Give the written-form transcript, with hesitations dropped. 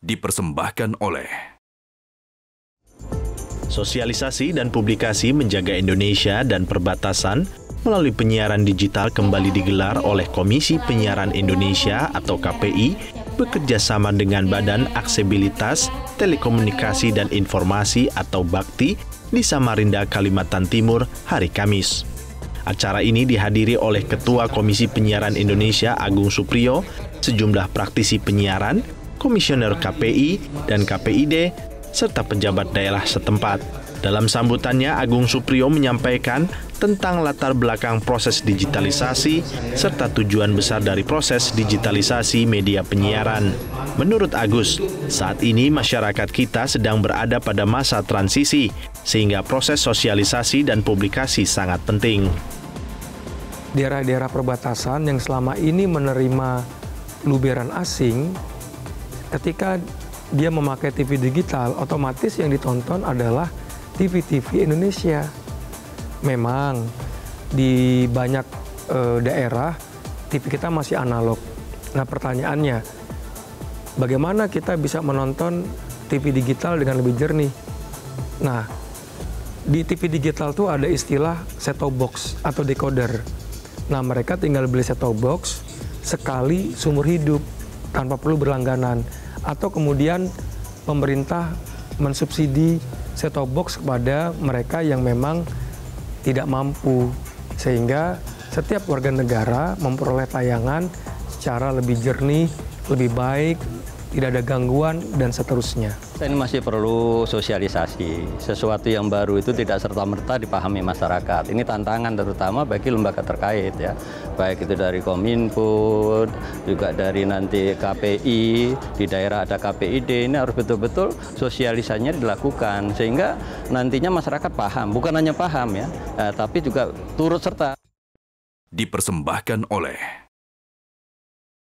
Dipersembahkan oleh Sosialisasi dan publikasi menjaga Indonesia dan perbatasan melalui penyiaran digital kembali digelar oleh Komisi Penyiaran Indonesia atau KPI bekerja sama dengan Badan Aksesibilitas, Telekomunikasi dan Informasi atau BAKTI di Samarinda, Kalimantan Timur, hari Kamis. Acara ini dihadiri oleh Ketua Komisi Penyiaran Indonesia Agung Supriyo, sejumlah praktisi penyiaran, Komisioner KPI dan KPID, serta pejabat daerah setempat. Dalam sambutannya, Agung Supriyo menyampaikan tentang latar belakang proses digitalisasi serta tujuan besar dari proses digitalisasi media penyiaran. Menurut Agus, saat ini masyarakat kita sedang berada pada masa transisi, sehingga proses sosialisasi dan publikasi sangat penting. Daerah-daerah perbatasan yang selama ini menerima luberan asing, ketika dia memakai TV digital, otomatis yang ditonton adalah TV-TV Indonesia. Memang di banyak daerah TV kita masih analog. Nah, pertanyaannya, bagaimana kita bisa menonton TV digital dengan lebih jernih? Nah, di TV digital tuh ada istilah set-top box atau decoder. Nah, mereka tinggal beli set-top box sekali seumur hidup tanpa perlu berlangganan. Atau kemudian pemerintah mensubsidi set-top box kepada mereka yang memang tidak mampu, sehingga setiap warga negara memperoleh tayangan secara lebih jernih, lebih baik, tidak ada gangguan, dan seterusnya. Ini masih perlu sosialisasi. Sesuatu yang baru itu tidak serta-merta dipahami masyarakat. Ini tantangan terutama bagi lembaga terkait, ya. Baik itu dari Kominfo, juga dari nanti KPI, di daerah ada KPID. Ini harus betul-betul sosialisasinya dilakukan, sehingga nantinya masyarakat paham. Bukan hanya paham, ya, tapi juga turut serta. Dipersembahkan oleh